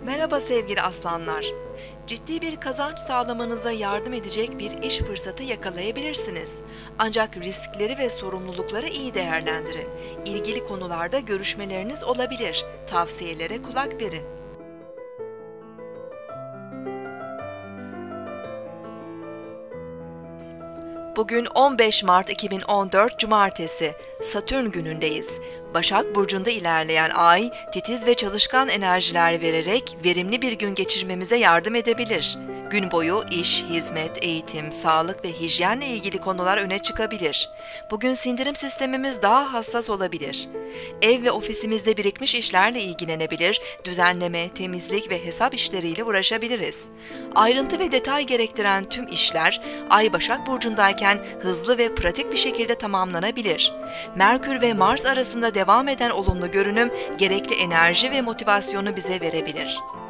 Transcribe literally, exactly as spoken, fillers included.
Merhaba sevgili aslanlar. Ciddi bir kazanç sağlamanıza yardım edecek bir iş fırsatı yakalayabilirsiniz. Ancak riskleri ve sorumlulukları iyi değerlendirin. İlgili konularda görüşmeleriniz olabilir. Tavsiyelere kulak verin. Bugün on beş Mart iki bin on dört Cumartesi, Satürn günündeyiz. Başak Burcu'nda ilerleyen ay, titiz ve çalışkan enerjiler vererek verimli bir gün geçirmemize yardım edebilir. Gün boyu iş, hizmet, eğitim, sağlık ve hijyenle ilgili konular öne çıkabilir. Bugün sindirim sistemimiz daha hassas olabilir. Ev ve ofisimizde birikmiş işlerle ilgilenebilir, düzenleme, temizlik ve hesap işleriyle uğraşabiliriz. Ayrıntı ve detay gerektiren tüm işler, Ay Başak Burcu'ndayken hızlı ve pratik bir şekilde tamamlanabilir. Merkür ve Mars arasında devam eden olumlu görünüm, gerekli enerji ve motivasyonu bize verebilir.